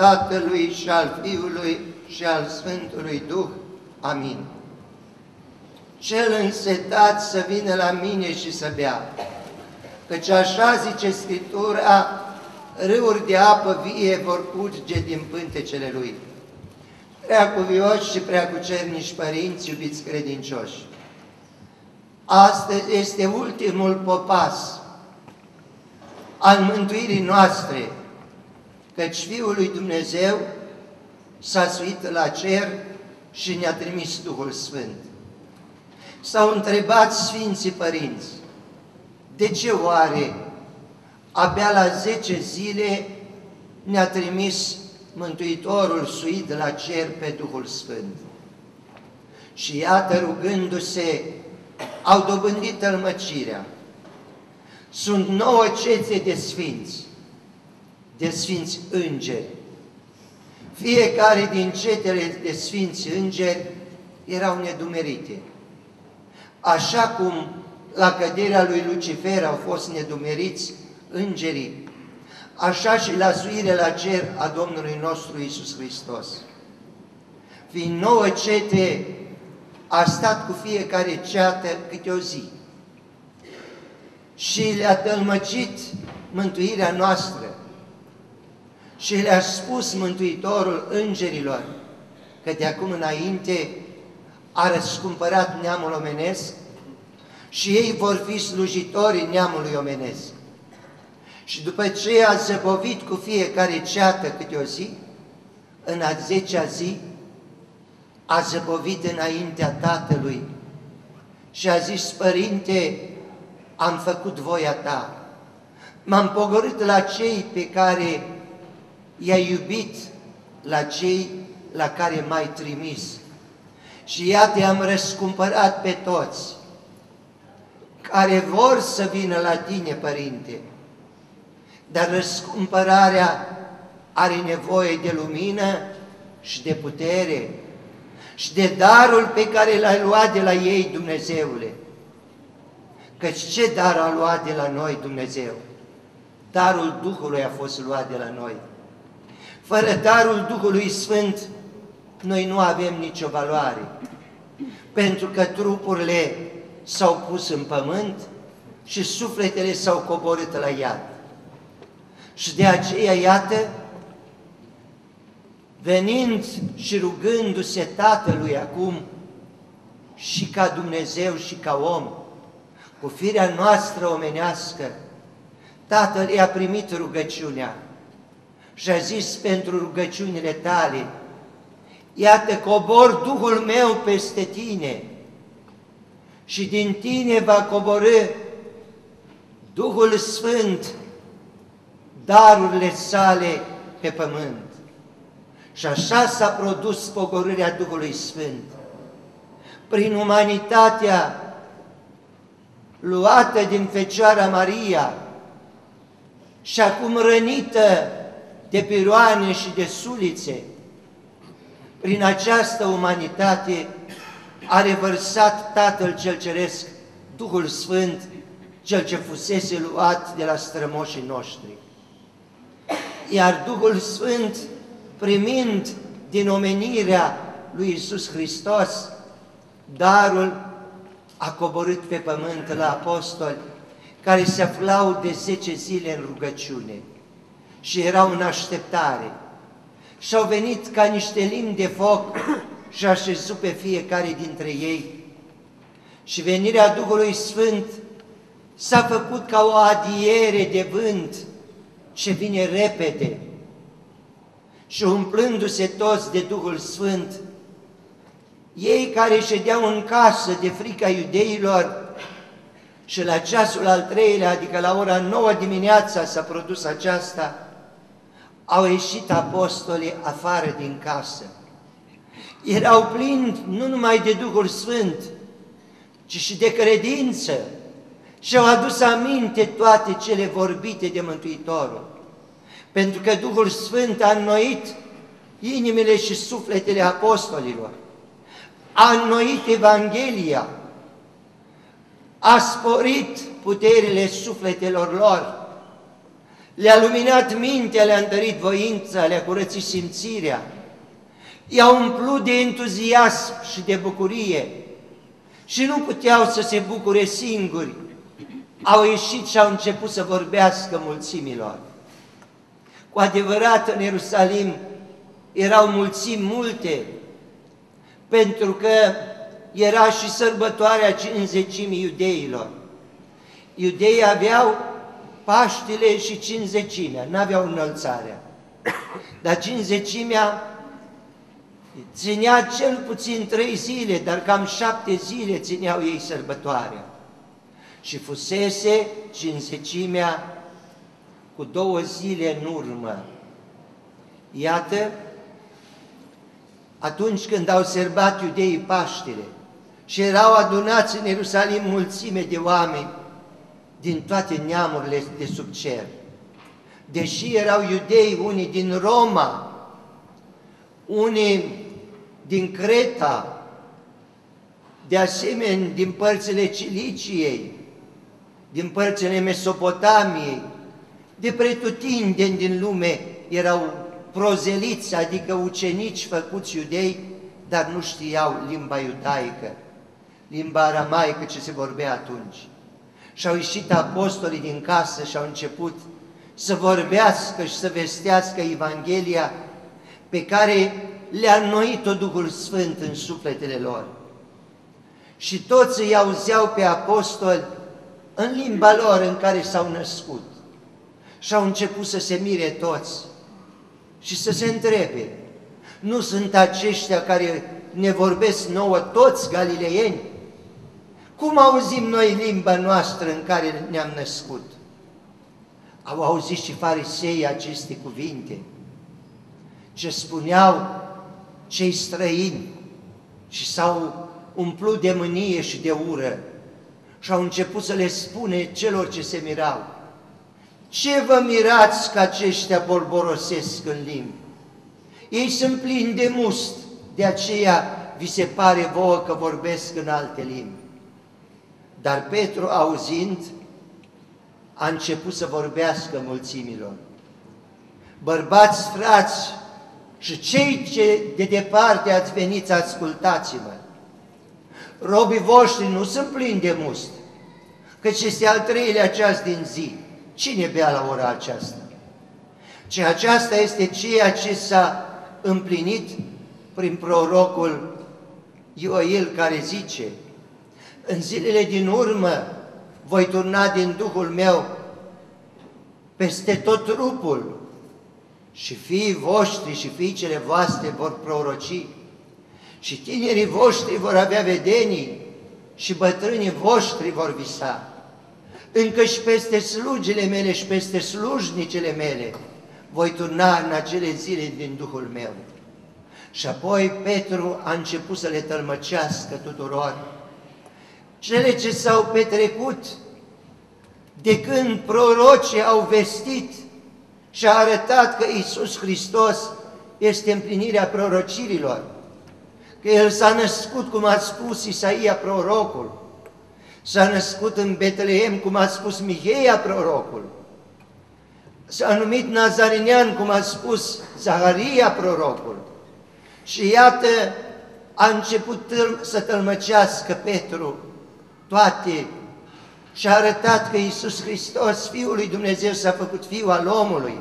Tatălui și al Fiului și al Sfântului Duh. Amin. Cel însetat să vină la mine și să bea, căci așa zice Scriptura, râuri de apă vie vor curge din pântecele lui. Preacuvioși și preacucernici părinți, iubiți credincioși, astăzi este ultimul popas al mântuirii noastre, căci Fiul lui Dumnezeu s-a suit la cer și ne-a trimis Duhul Sfânt. S-au întrebat Sfinții Părinți, de ce oare abia la 10 zile ne-a trimis Mântuitorul suit la cer pe Duhul Sfânt? Și iată, rugându-se, au dobândit tălmăcirea. Sunt 9 cețe de sfinți îngeri. Fiecare din cetele de sfinți îngeri erau nedumerite. Așa cum la căderea lui Lucifer au fost nedumeriți îngerii, așa și la suire la cer a Domnului nostru Iisus Hristos. Fiind 9 cete, a stat cu fiecare ceată câte o zi și le-a tălmăcit mântuirea noastră și le-a spus Mântuitorul îngerilor că de acum înainte a răscumpărat neamul omenesc și ei vor fi slujitorii neamului omenesc. Și după ce a zăbovit cu fiecare ceată câte o zi, în a 10-a zi a zăbovit înaintea Tatălui și a zis: Părinte, am făcut voia Ta, m-am pogorât la cei pe care i-ai iubit, la cei la care m-ai trimis. Și iată, i-am răscumpărat pe toți care vor să vină la Tine, Părinte. Dar răscumpărarea are nevoie de lumină și de putere și de darul pe care l-ai luat de la ei, Dumnezeule. Căci ce dar a luat de la noi Dumnezeu? Darul Duhului a fost luat de la noi. Fără darul Duhului Sfânt, noi nu avem nicio valoare, pentru că trupurile s-au pus în pământ și sufletele s-au coborât la iad. Și de aceea, iată, venind și rugându-se Tatălui acum, și ca Dumnezeu și ca om, cu firea noastră omenească, Tatăl i-a primit rugăciunea și a zis pentru rugăciunile tale: iată, cobor Duhul meu peste tine și din tine va coborî Duhul Sfânt, darurile sale pe pământ. Și așa s-a produs pogorârea Duhului Sfânt. Prin umanitatea luată din Fecioara Maria și acum rănită de piroane și de sulițe, prin această umanitate a revărsat Tatăl cel Ceresc Duhul Sfânt, cel ce fusese luat de la strămoșii noștri. Iar Duhul Sfânt, primind din omenirea lui Iisus Hristos darul, a coborât pe pământ la apostoli care se aflau de 10 zile în rugăciune și erau în așteptare și au venit ca niște limbi de foc și așezut pe fiecare dintre ei. Și venirea Duhului Sfânt s-a făcut ca o adiere de vânt ce vine repede. Și umplându-se toți de Duhul Sfânt, ei care ședeau în casă de frica iudeilor, și la ceasul al 3-lea, adică la ora 9 dimineața s-a produs aceasta, au ieșit apostolii afară din casă. Erau plini nu numai de Duhul Sfânt, ci și de credință și au adus aminte toate cele vorbite de Mântuitorul. Pentru că Duhul Sfânt a înnoit inimile și sufletele apostolilor, a înnoit Evanghelia, a sporit puterile sufletelor lor, le-a luminat mintea, le-a întărit voința, le-a curățit simțirea, i-a umplut de entuziasm și de bucurie și nu puteau să se bucure singuri. Au ieșit și au început să vorbească mulțimilor. Cu adevărat, în Ierusalim erau mulțimi multe, pentru că era și sărbătoarea Cincizecimii iudeilor. Iudeii aveau Paștile și Cincizecimea, n-aveau înălțarea. Dar Cincizecimea ținea cel puțin 3 zile, dar cam 7 zile țineau ei sărbătoarea. Și fusese Cincizecimea cu 2 zile în urmă. Iată, atunci când au sărbat iudeii Paștele și erau adunați în Ierusalim mulțime de oameni din toate neamurile de sub cer, deși erau iudei, unii din Roma, unii din Creta, de asemenea din părțile Ciliciei, din părțile Mesopotamiei, de pretutindeni din lume erau prozeliți, adică ucenici făcuți iudei, dar nu știau limba iudaică, limba aramaică ce se vorbea atunci. Și au ieșit apostolii din casă și au început să vorbească și să vestească Evanghelia pe care le-a înnoit-o Duhul Sfânt în sufletele lor. Și toți îi auzeau pe apostoli în limba lor în care s-au născut. Și au început să se mire toți și să se întrebe: nu sunt aceștia care ne vorbesc nouă toți galileieni? Cum auzim noi limba noastră în care ne-am născut? Au auzit și fariseii aceste cuvinte, ce spuneau cei străini, și s-au umplut de mânie și de ură și au început să le spune celor ce se mirau: ce vă mirați că aceștia bolborosesc în limbi? Ei sunt plini de must, de aceea vi se pare vouă că vorbesc în alte limbi. Dar Petru, auzind, a început să vorbească mulțimilor: bărbați, frați, și cei ce de departe ați venit, ascultați-mă. Robii voștri nu sunt plini de must, căci este al 3-lea ceas din zi. Cine bea la ora aceasta? Ci aceasta este ceea ce s-a împlinit prin prorocul Ioel, care zice: în zilele din urmă voi turna din Duhul meu peste tot trupul și fiii voștri și fiicele voastre vor proroci și tinerii voștri vor avea vedenii și bătrânii voștri vor visa. Încă și peste slugile mele și peste slujnicele mele voi turna în acele zile din Duhul meu. Și apoi Petru a început să le tălmăcească tuturor cele ce s-au petrecut de când prorocii au vestit și a arătat că Iisus Hristos este împlinirea prorocirilor, că El s-a născut, cum a spus Isaia prorocul, s-a născut în Betlehem, cum a spus Miheia prorocul, s-a numit Nazarinean, cum a spus Zaharia prorocul. Și iată, a început să tălmăcească Petru toate și a arătat că Iisus Hristos, Fiul lui Dumnezeu, s-a făcut Fiul al omului.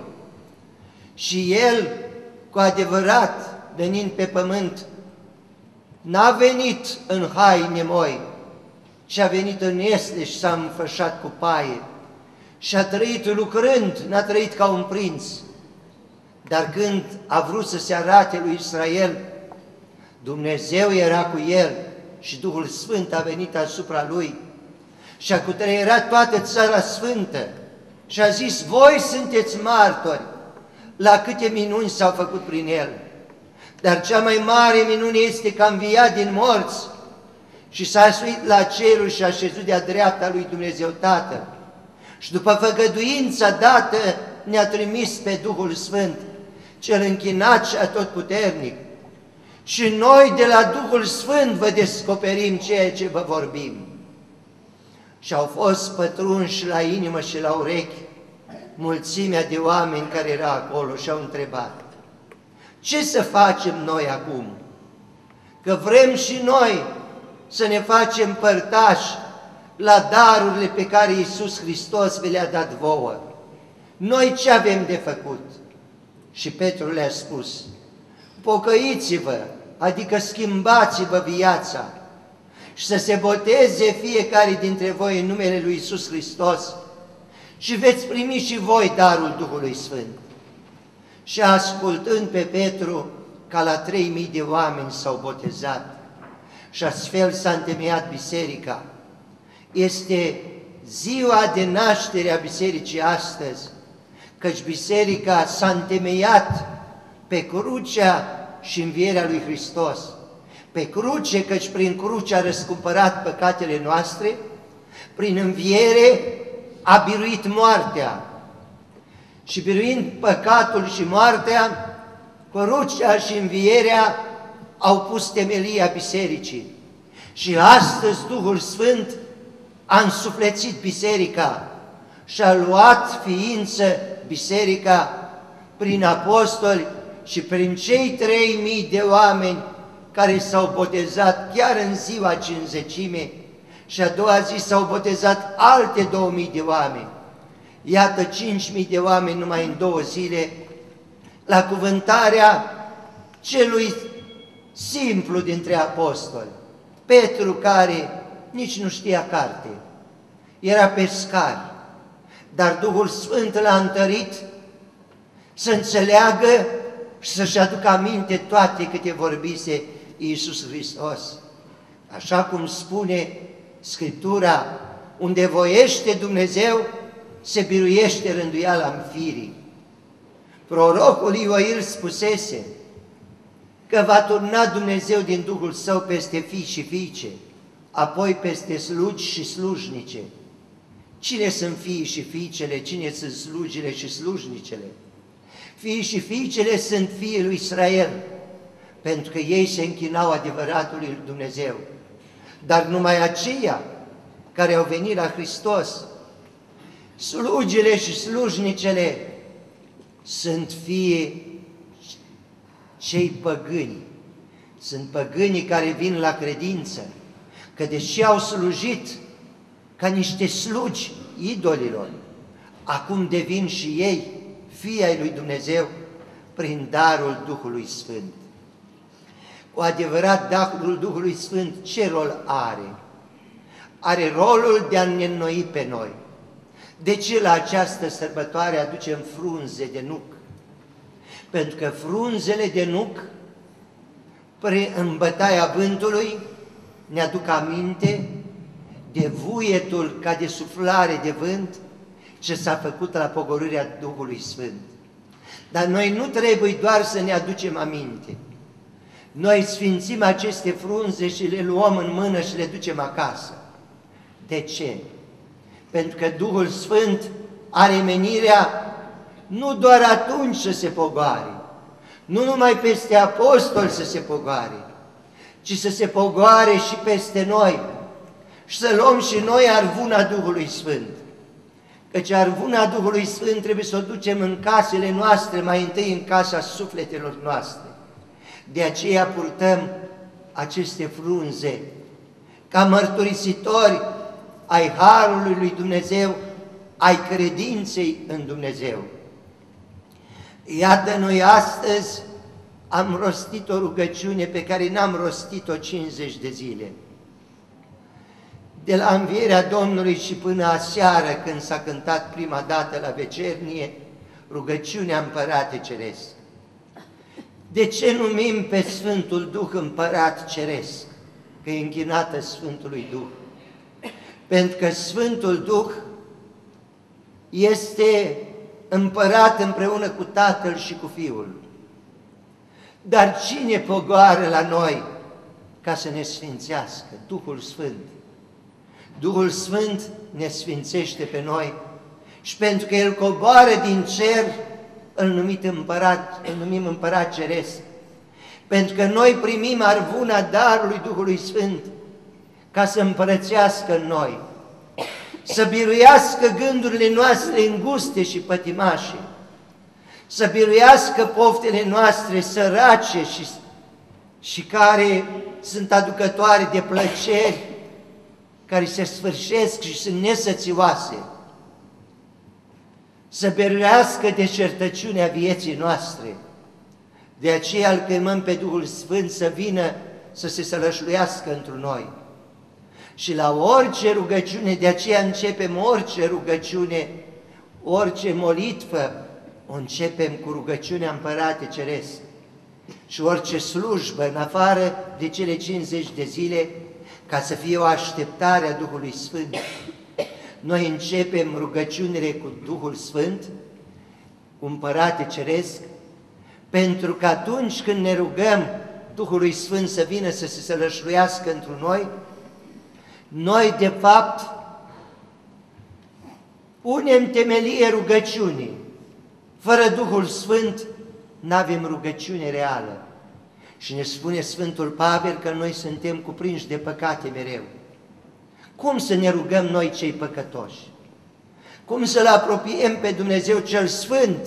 Și El, cu adevărat, venind pe pământ, n-a venit în haine moi, ci a venit în este și s-a înfășat cu paie. Și a trăit lucrând, n-a trăit ca un prinț. Dar când a vrut să se arate lui Israel, Dumnezeu era cu El și Duhul Sfânt a venit asupra Lui și a cutreierat toată țara sfântă și a zis: voi sunteți martori la câte minuni s-au făcut prin El. Dar cea mai mare minune este că a înviat din morți și s-a suit la cerul și a șezut de-a dreapta lui Dumnezeu Tatăl. Și după făgăduința dată ne-a trimis pe Duhul Sfânt, cel închinat și atotputernic. Și noi de la Duhul Sfânt vă descoperim ceea ce vă vorbim. Și au fost pătrunși la inimă și la urechi mulțimea de oameni care era acolo și au întrebat: ce să facem noi acum? Că vrem și noi să ne facem părtași la darurile pe care Iisus Hristos vi le-a dat vouă. Noi ce avem de făcut? Și Petru le-a spus: pocăiți-vă, adică schimbați-vă viața și să se boteze fiecare dintre voi în numele lui Iisus Hristos și veți primi și voi darul Duhului Sfânt. Și ascultând pe Petru, ca la 3000 de oameni s-au botezat și astfel s-a întemeiat biserica. Este ziua de naștere a bisericii astăzi, căci biserica s-a întemeiat pe crucea și învierea lui Hristos. Pe cruce, căci prin cruce a răscumpărat păcatele noastre, prin înviere a biruit moartea. Și biruind păcatul și moartea, crucea și învierea au pus temelia bisericii. Și astăzi Duhul Sfânt a însuflețit biserica și a luat ființă biserica prin apostoli și prin cei 3000 de oameni care s-au botezat chiar în ziua Cincizecime și a doua zi s-au botezat alte 2000 de oameni. Iată 5000 de oameni numai în 2 zile, la cuvântarea celui simplu dintre apostoli, Petru, care nici nu știa carte, era pescar, dar Duhul Sfânt l-a întărit să înțeleagă și să-și aducă aminte toate câte vorbise Iisus Hristos. Așa cum spune Scriptura, unde voiește Dumnezeu, se biruiește rânduiala înfirii. Prorocul Ioil spusese că va turna Dumnezeu din Duhul Său peste fii și fiice, apoi peste slugi și slujnice. Cine sunt fiii și fiicele? Cine sunt slugile și slujnicele? Fiii și fiicele sunt fiii lui Israel, pentru că ei se închinau adevăratului lui Dumnezeu. Dar numai aceia care au venit la Hristos, slugile și slujnicele, sunt fiii cei păgâni. Sunt păgânii care vin la credință, că deși au slujit ca niște slugi idolilor, acum devin și ei fii ai lui Dumnezeu prin darul Duhului Sfânt. Cu adevărat, darul Duhului Sfânt ce rol are? Are rolul de a ne înnoi pe noi. De ce la această sărbătoare aducem frunze de nuc? Pentru că frunzele de nuc, în bătaia vântului, ne aduc aminte de vuietul ca de suflare de vânt ce s-a făcut la pogorârea Duhului Sfânt. Dar noi nu trebuie doar să ne aducem aminte. Noi sfințim aceste frunze și le luăm în mână și le ducem acasă. De ce? Pentru că Duhul Sfânt are menirea nu doar atunci să se pogoare, nu numai peste apostoli să se pogoare, ci să se pogoare și peste noi și să luăm și noi arvuna Duhului Sfânt. Căci arvuna Duhului Sfânt trebuie să o ducem în casele noastre, mai întâi în casa sufletelor noastre. De aceea purtăm aceste frunze ca mărturisitori ai harului lui Dumnezeu, ai credinței în Dumnezeu. Iată, noi astăzi am rostit o rugăciune pe care n-am rostit-o 50 de zile. De la învierea Domnului și până aseară, când s-a cântat prima dată la vecernie, rugăciunea Împărate Ceresc. De ce numim pe Sfântul Duh Împărat Ceresc? Că e închinată Sfântului Duh. Pentru că Sfântul Duh este împărat împreună cu Tatăl și cu Fiul. Dar cine pogoară la noi ca să ne sfințească? Duhul Sfânt. Duhul Sfânt ne sfințește pe noi și pentru că El coboară din cer, îl numim Împărat Ceresc. Pentru că noi primim arvuna darului Duhului Sfânt ca să împărățească în noi. să biruiască gândurile noastre înguste și pătimașe, să biruiască poftele noastre sărace și care sunt aducătoare de plăceri, care se sfârșesc și sunt nesățioase, să biruiască deșertăciunea vieții noastre. De aceea îl chemăm pe Duhul Sfânt să vină să se sălășluiască întru noi. Și la orice rugăciune, de aceea începem orice rugăciune, orice molitvă, o începem cu rugăciunea Împărate Ceresc. Și orice slujbă, în afară de cele 50 de zile, ca să fie o așteptare a Duhului Sfânt, noi începem rugăciunile cu Duhul Sfânt, cu Împărate Ceresc, pentru că atunci când ne rugăm Duhului Sfânt să vină să se sălășluiască întru noi, noi de fapt punem temelie rugăciunii. Fără Duhul Sfânt n-avem rugăciune reală. Și ne spune Sfântul Pavel că noi suntem cuprinși de păcate mereu. Cum să ne rugăm noi cei păcătoși? Cum să-L apropiem pe Dumnezeu cel Sfânt?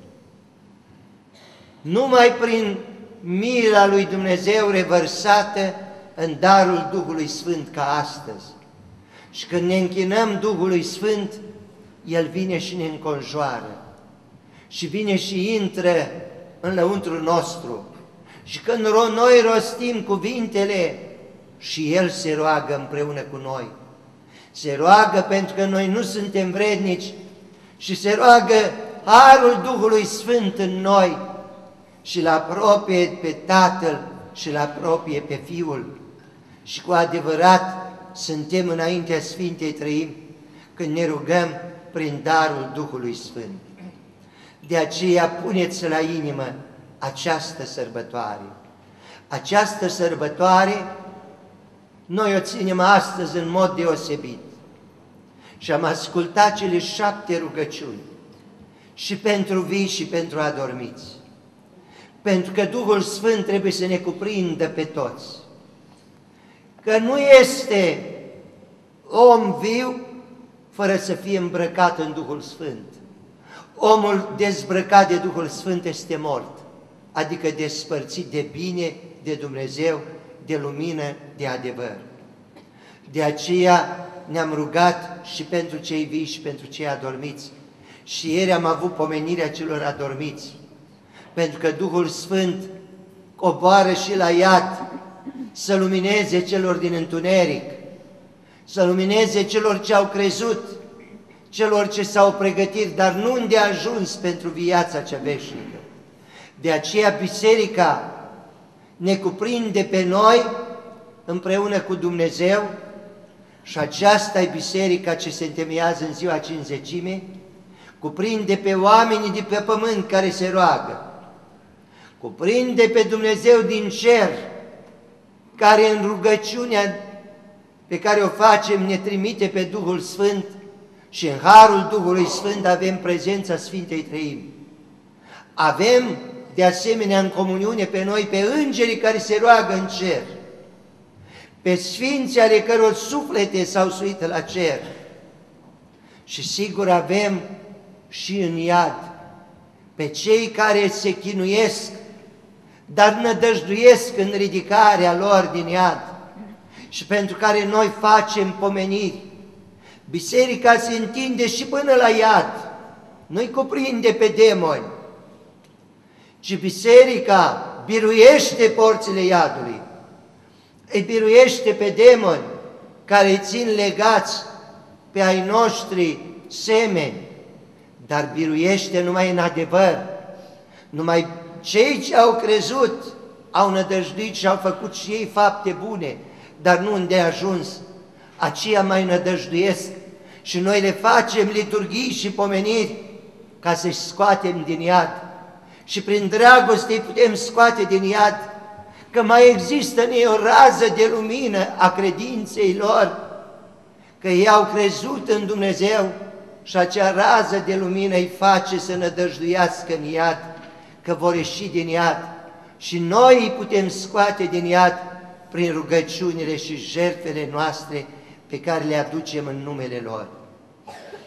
Numai prin mila lui Dumnezeu revărsată în darul Duhului Sfânt ca astăzi. Și când ne închinăm Duhului Sfânt, El vine și ne înconjoară. Și vine și intră în lăuntrul nostru. Și când noi rostim cuvintele, și El se roagă împreună cu noi. Se roagă pentru că noi nu suntem vrednici și se roagă harul Duhului Sfânt în noi și îl apropie pe Tatăl și îl apropie pe Fiul. Și cu adevărat suntem înaintea Sfintei Trăimi când ne rugăm prin darul Duhului Sfânt. De aceea puneți la inimă această sărbătoare. Această sărbătoare noi o ținem astăzi în mod deosebit. Și am ascultat cele 7 rugăciuni, și pentru vii și pentru adormiți. Pentru că Duhul Sfânt trebuie să ne cuprindă pe toți. Că nu este om viu fără să fie îmbrăcat în Duhul Sfânt. Omul dezbrăcat de Duhul Sfânt este mort, adică despărțit de bine, de Dumnezeu, de lumină, de adevăr. De aceea ne-am rugat și pentru cei vii și pentru cei adormiți. Și ieri am avut pomenirea celor adormiți, pentru că Duhul Sfânt coboară și la iad să lumineze celor din întuneric, să lumineze celor ce au crezut, celor ce s-au pregătit, dar nu îndeajuns pentru viața cea veșnică. De aceea biserica ne cuprinde pe noi împreună cu Dumnezeu și aceasta e biserica ce se întemeiază în ziua Cincizecimii, cuprinde pe oamenii de pe pământ care se roagă, cuprinde pe Dumnezeu din cer, care în rugăciunea pe care o facem ne trimite pe Duhul Sfânt și în harul Duhului Sfânt avem prezența Sfintei Trăimi. Avem de asemenea în comuniune pe noi pe îngerii care se roagă în cer, pe sfinții ale căror suflete s-au suit la cer și sigur avem și în iad pe cei care se chinuiesc, dar nădăjduiesc în ridicarea lor din iad și pentru care noi facem pomeniri. Biserica se întinde și până la iad, nu-i cuprinde pe demoni, ci biserica biruiește porțile iadului, îi biruiește pe demoni care îi țin legați pe ai noștri semeni, dar biruiește numai în adevăr. Numai cei ce au crezut, au nădăjduit și au făcut și ei fapte bune, dar nu îndeajuns, aceia mai nădăjduiesc și noi le facem liturghii și pomeniri ca să-și scoatem din iad. Și prin dragoste îi putem scoate din iad, că mai există în ei o rază de lumină a credinței lor, că ei au crezut în Dumnezeu și acea rază de lumină îi face să nădăjduiască în iad, că vor ieși din iad. Și noi îi putem scoate din iad prin rugăciunile și jertfele noastre pe care le aducem în numele lor.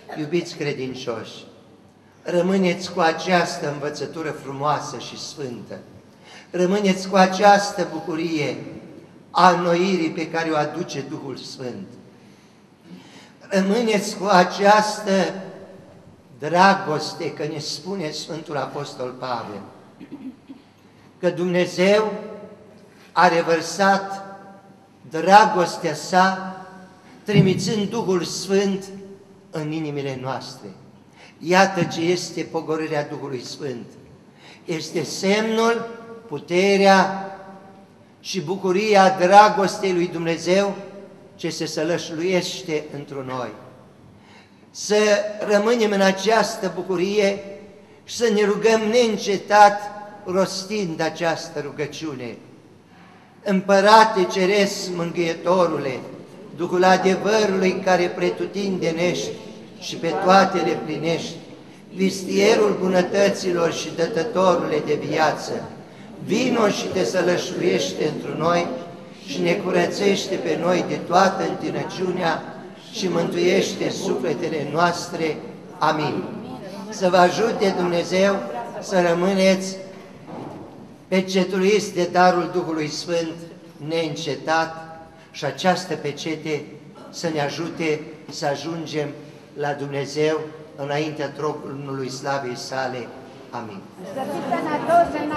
Iubiți credincioși, rămâneți cu această învățătură frumoasă și sfântă. Rămâneți cu această bucurie a înnoirii pe care o aduce Duhul Sfânt. Rămâneți cu această dragoste, că ne spune Sfântul Apostol Pavel, că Dumnezeu a revărsat dragostea sa, trimițând Duhul Sfânt în inimile noastre. Iată ce este pogorârea Duhului Sfânt. Este semnul, puterea și bucuria dragostei lui Dumnezeu ce se sălășluiește întru noi. Să rămânem în această bucurie și să ne rugăm neîncetat rostind această rugăciune. Împărate Ceresc, Mângâietorule, Duhul adevărului care pretutindenești și pe toate le plinești, vistierul bunătăților și dătătorule de viață, vino și te sălășluiește întru noi și ne curățește pe noi de toată întinăciunea și mântuiește sufletele noastre. Amin. Să vă ajute Dumnezeu să rămâneți pecetuiți de darul Duhului Sfânt neîncetat și această pecete să ne ajute să ajungem la Dumnezeu înaintea tronului slavei sale. Amin.